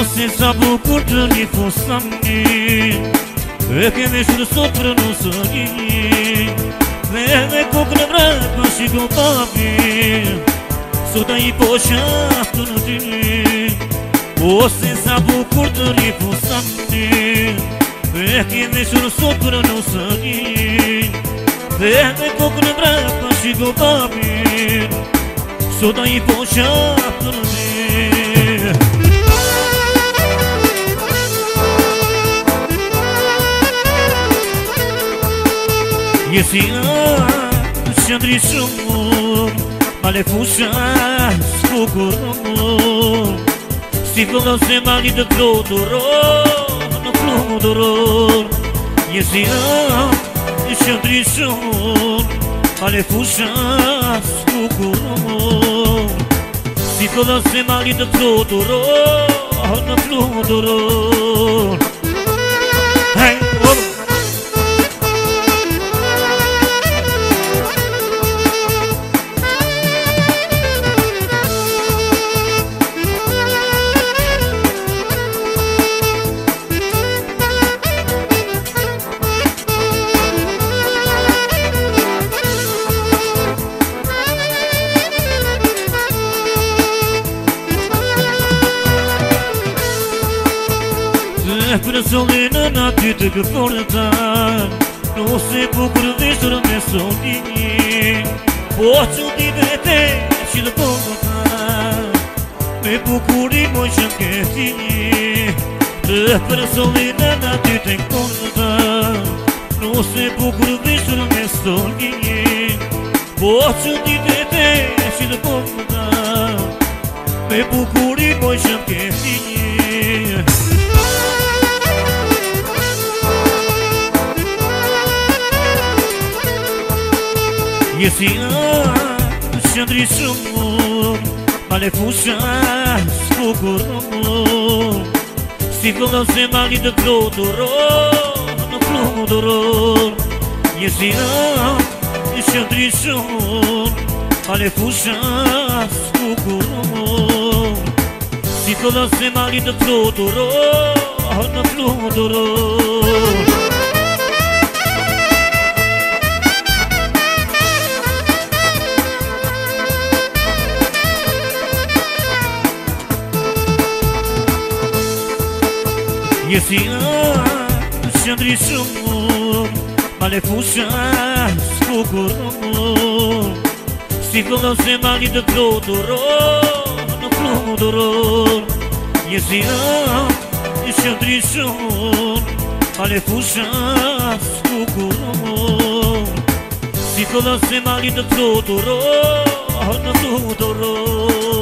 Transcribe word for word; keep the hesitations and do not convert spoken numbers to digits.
se sa bucur të një fosani e keme shurë sot për në sëni dhe me kokë në vrapë shiko papi sot a i po shaftë në ty o se sa bukur të një fosani e keme shurë sot për në sëni dhe me kokë në vrapë shiko papi sot a i po shaftë në ty Jesi a qëndri shumë ma le fusha s'kukuron si fëllon se mali të floturon në floturon Jesi a qëndri shumë ma le fusha s'kukuron si fëllon se mali të floturon në floturon Hey, oh Për solin në naty të këfortan Nose bukur vishër me solin Po që ti vete që të përtan Me bukurin moj që këti Për solin në naty të këfortan Nose bukur vishër me solin Po që ti vete që të përtan Me bukurin moj që këti Jesi a qëndri shumë ma le fusha s'kukuron si fëllon se mali të floturon në floturon Jesi a qëndri shumë ma le fusha s'kukuron si fëllon se mali të floturon në floturon Jesi a qëndri shumë ma le fusha s'kukuron si fëllon se mali të floturon në floturon Jesi a qëndri shumë ma le fusha s'kukuron si fëllon se mali të floturon në floturon